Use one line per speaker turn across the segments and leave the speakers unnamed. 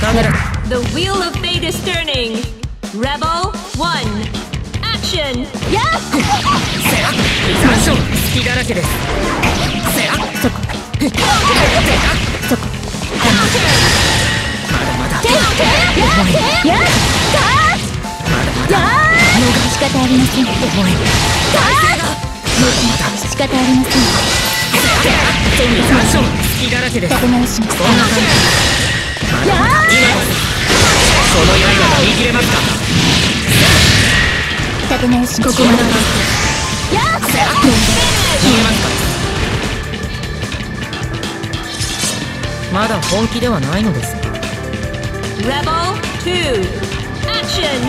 The wheel of fate is turning. Rebel 1. Action.
やっ
残暑隙だらけです。
そこそこ
まだまだ
やっ仕方ありません。
重い。
仕方ありません。
残暑隙だらけです。
立て直します。
こんな感じ。今この刃が握れますか。
立て直します。ここまでやっ
逃げますか。まだ本気ではないのです。
Rebel 2. Action.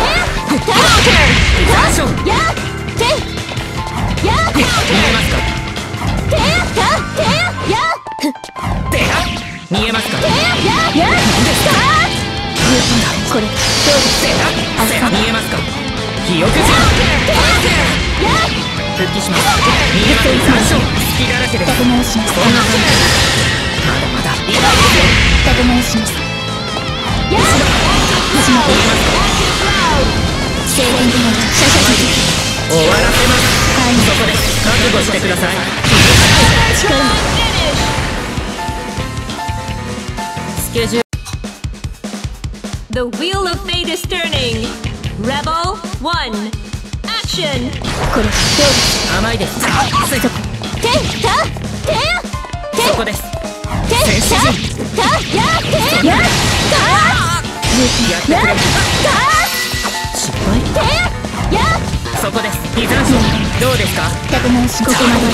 残暑
やっ
逃げますか。逃げますか。
これ
逃げますか。記憶人復帰します。逃げます。残暑隙だらけです。
立て直します。
こんな感じ。まだまだ
立て直します。やっ静電気のシャシャシャ
終わらせます。そこで覚悟してください。
力
スケジュール
The wheel of fate is turning. Rebel 1. Action.
これどうです
甘いです。そこです。失敗。そこです。非残暑どうですか。
立て直しここまで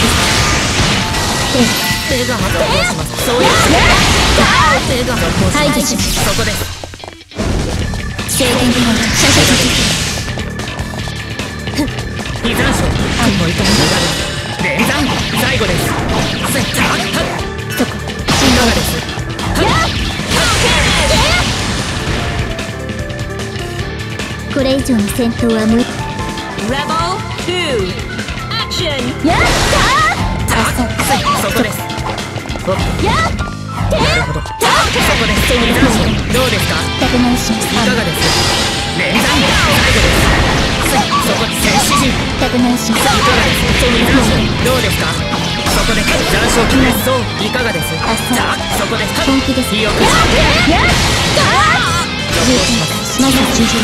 手が発動します。そういう手が発動します。
排除します。
そこです。
静電気のシャシャシ
非残暑もう一回連弾最後です。
そこ
いかがです。
これ以上の戦闘は無理。
Rebel 2. Action.
やった
そこです。
やっ
なるほど。そこです。非残暑どうですか。
立て直します。
いかがです。連弾最後です。そこ戦士陣
立て直します。
いかがです。非残暑どうですか。そこで残暑滅相いかがです。そこで
本気です。
記憶
やった
続行します。
まずは中心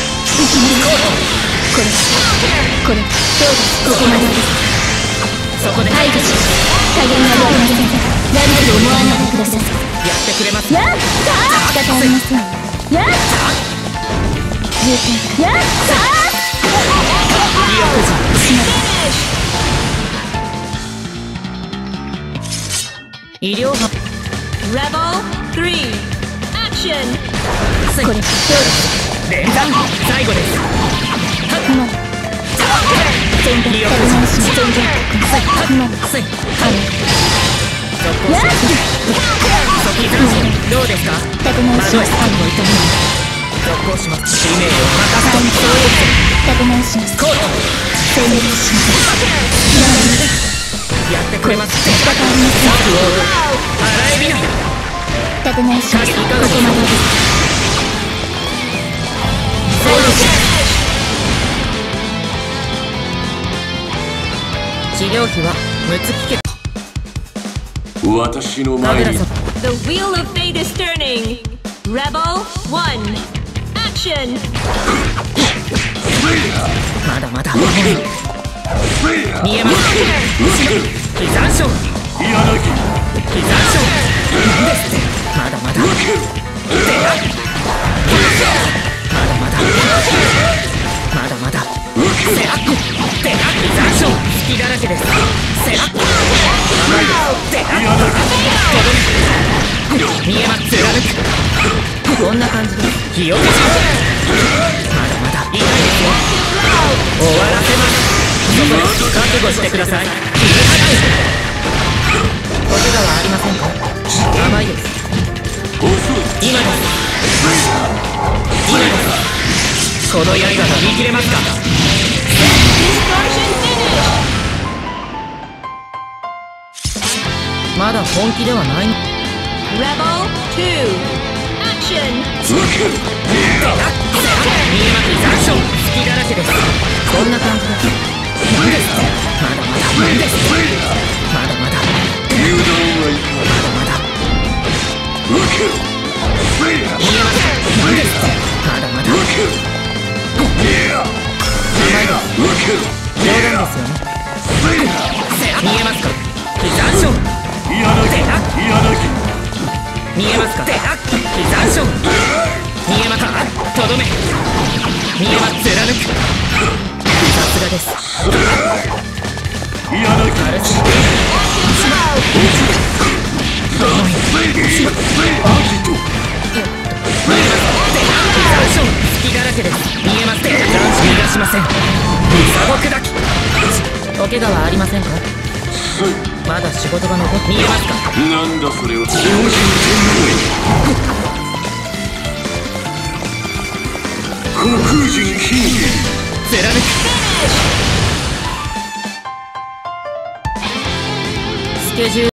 これどうですここまでです
そこで
排除し加減がありません。何と思わないでください。
やってくれます。
やった仕方ありません。やった重点やった
記憶陣医療班
Rebel 3. Action.
これどうです
連弾最後です。
今全力立て直し全力今やっ
非残暑どうですか。
立て直します。
続行します。使命を果たすと
立て直します。全力します
やってくれます。
仕方ありません。
洗えびない。
立て直します。
いかがですか。
ここまでです排除し
治療費は六月
私の前に
The wheel of fate is turning. Rebel 1. Action.
まだまだ見えます。非残暑非残暑ですってまだまだまだまだまだまだ非残暑隙だらけです。見えます。貫くこんな感じです。火を消しまだまだ痛いですよ。終わらせます。そこで覚悟してください。お怪我はありませんか。甘いです。今です今ですこの刃が見切れますか。まだ本気ではない。
Rebel 2. Action. action!
見えます残暑隙だらけです。こんな感じです。何ですか。まだまだ何ですか。まだまだまだまだ見えます何ですか。まだまだ冗談ですよね。見えますか残暑見えますか残暑見えますかとどめ見えます貫くさすがです軽すぎ残暑隙だらけです。見えます残暑逃がしません。砂漠だきお怪我はありませんか。まだ仕事が残って見えますか。
なんだそれは虚空人ヒー
貫くスケジュール